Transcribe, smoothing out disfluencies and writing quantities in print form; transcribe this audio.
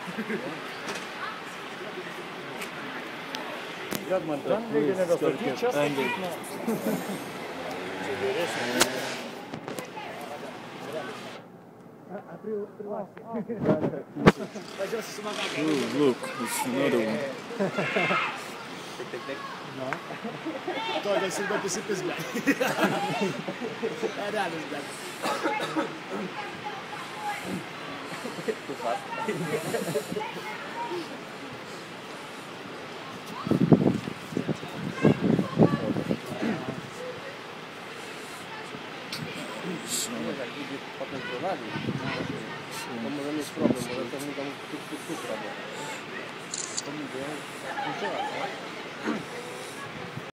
Jak man ten reikia nebesakyti, čia sakyk, na. Čia geresnė. Look, it's another one. Todas se vai se pescar. É nada, Como não me problema, eu também não tudo problema. Como deu, não sei lá.